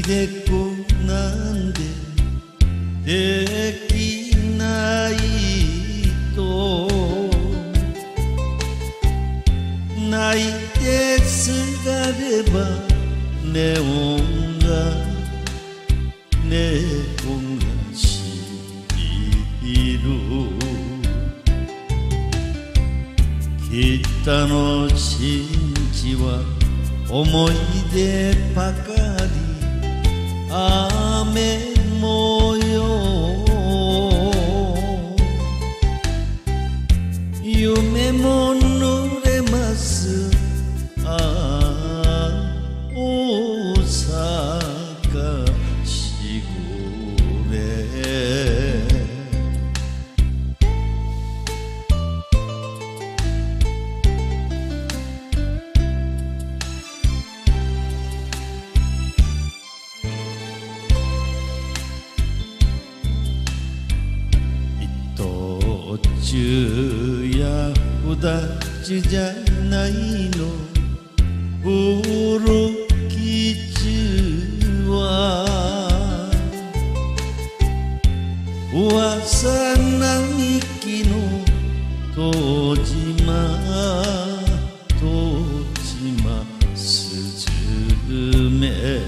でこなんでできないと泣いてすがればネオンがしる北の真地は思い出ばかり雨模様夢も濡れますああ大阪しぐれ昼夜ふだちじゃないの古き地は噂並木の戸島すずめ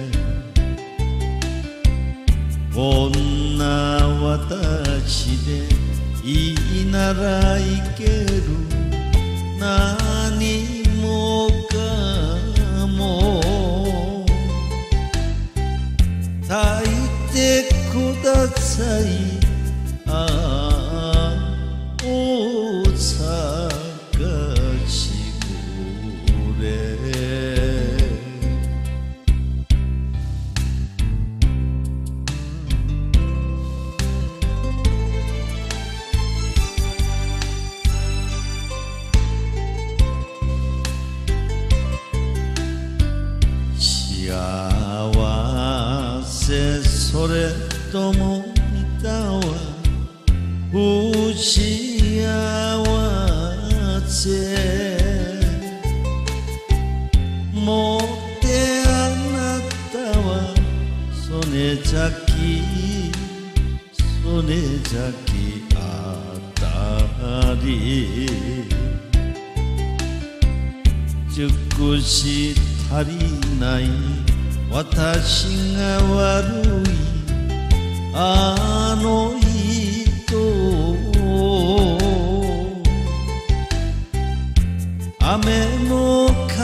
こんな私でいいならいける何もかも抱いてくださいああ大阪しぐれ幸せそれともいたわ不幸せもってあなたは曽根崎あたり熟し足りない私が悪いあの人雨も